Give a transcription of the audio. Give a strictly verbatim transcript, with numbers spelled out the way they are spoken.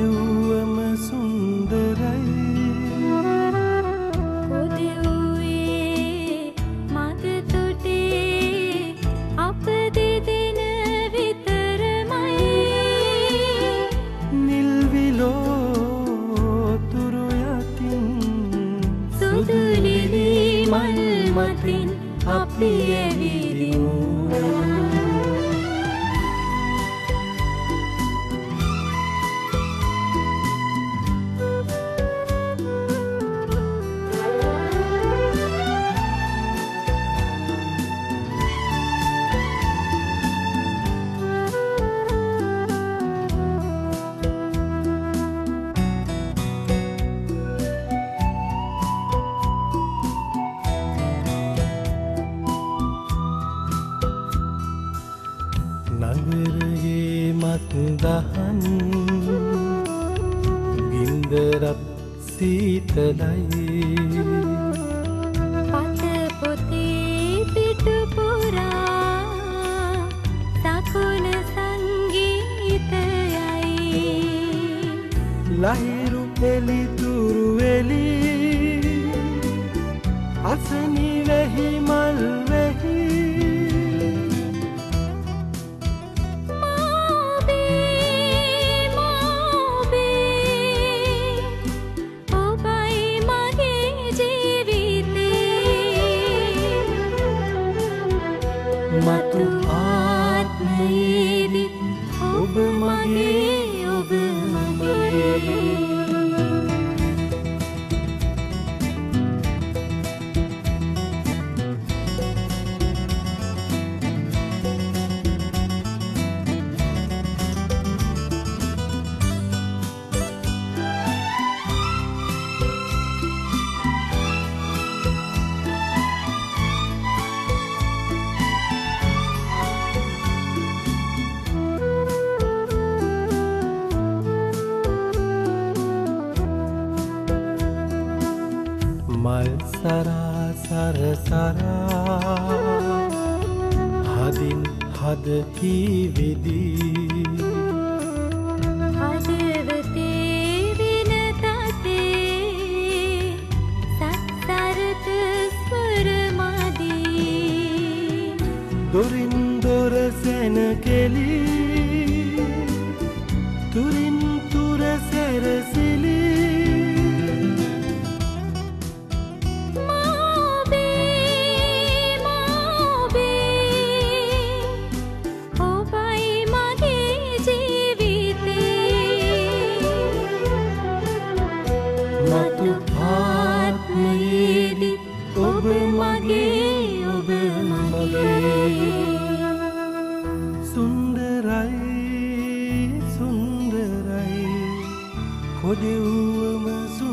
කොදෙව්වම සුන්දරයි කොදෙව්වේ මග තොටේ අප දෙදෙන විතරමයි නිල් විලෝ තුරු යටින් සුදු ලිලි මල් මතින් අපි ඇවිදිමු නගරයේ මත්දහන් ගින්දරත් සීතලයි පත පොතේ පිටු පුරා සකුණ සංගීතයයි ලහිරු එළිතුරු එළි අසනි වෙහි මල් වෙහි මතු ආත්මයේදී ඔබ මගේ ඔබ මගේ මල් සරා සර සරා හදින් හදහි වෙදී හදවතේ වින තතේ සත්සරත ස්වර මදී දොරින් දොර සැන කෙලි තුරින් තුර සැරසිලි මතු ආත්මයේදී ඔබ මගේ ඔබ මගේ සුන්දරයි සුන්දරයි කොදෙව්වම